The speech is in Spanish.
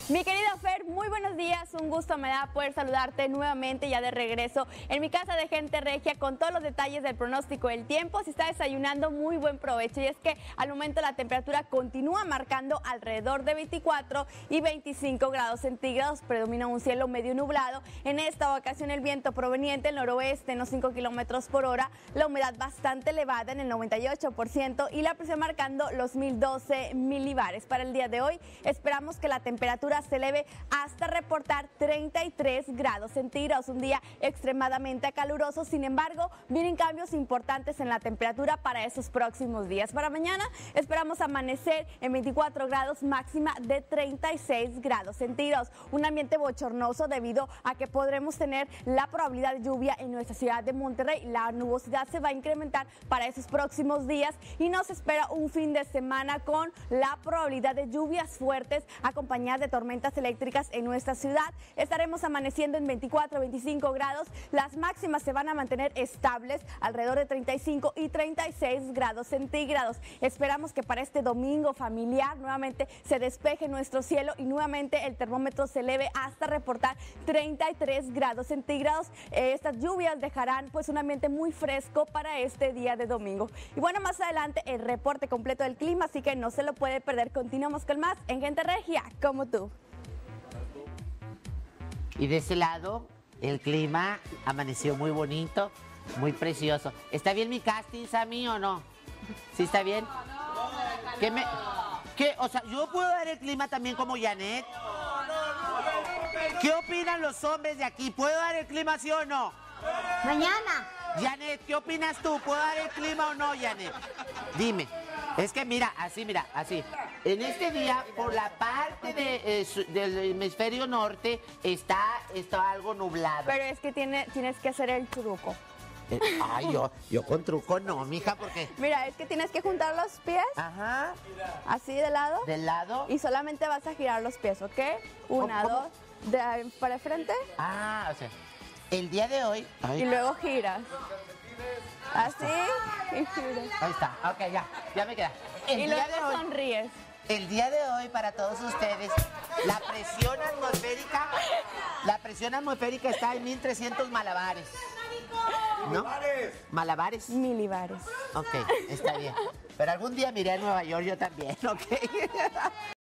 Mi querida Fer, muy buenos días, un gusto me da poder saludarte nuevamente ya de regreso en mi casa de Gente Regia con todos los detalles del pronóstico del tiempo. Si está desayunando, muy buen provecho, y es que al momento la temperatura continúa marcando alrededor de 24 y 25 grados centígrados, predomina un cielo medio nublado. En esta ocasión el viento proveniente del noroeste en los 5 kilómetros por hora, la humedad bastante elevada en el 98% y la presión marcando los 1012 milibares. Para el día de hoy esperamos que la temperatura se eleve hasta reportar 33 grados centígrados, un día extremadamente caluroso. Sin embargo, vienen cambios importantes en la temperatura para esos próximos días. Para mañana esperamos amanecer en 24 grados, máxima de 36 grados centígrados. Un ambiente bochornoso debido a que podremos tener la probabilidad de lluvia en nuestra ciudad de Monterrey. La nubosidad se va a incrementar para esos próximos días y nos espera un fin de semana con la probabilidad de lluvias fuertes acompañadas de tormentas eléctricas en nuestra ciudad. Estaremos amaneciendo en 24 25 grados. Las máximas se van a mantener estables alrededor de 35 y 36 grados centígrados. Esperamos que para este domingo familiar nuevamente se despeje nuestro cielo y nuevamente el termómetro se eleve hasta reportar 33 grados centígrados. Estas lluvias dejarán pues un ambiente muy fresco para este día de domingo. Y bueno, más adelante el reporte completo del clima, así que no se lo puede perder. Continuamos con más en Gente Regia, como tú. Y de ese lado, el clima amaneció muy bonito, muy precioso. ¿Está bien mi casting, Sammy, o no? ¿Sí está bien? ¿Qué? O sea, ¿yo puedo dar el clima también como Janet? ¿Qué opinan los hombres de aquí? ¿Puedo dar el clima, sí o no? Mañana. Janet, ¿qué opinas tú? ¿Puedo dar el clima o no, Janet? Dime. Es que mira, así. En este día, por la parte del hemisferio norte, está algo nublado. Pero es que tienes que hacer el truco. Ay, yo con truco no, mija, porque... Mira, es que tienes que juntar los pies. Ajá. Así de lado. ¿Del lado? Y solamente vas a girar los pies, ¿ok? Una, ¿Cómo? dos, para el frente. Ah, o sea, el día de hoy... Ay. Y luego giras. Así y giras. Ahí está, ok, ya me queda. Y luego sonríes. El día de hoy, para todos ustedes, la presión atmosférica está en 1300 malabares. ¿No? ¿Malabares? Milibares. Ok, está bien. Pero algún día me iré a Nueva York yo también, ¿ok?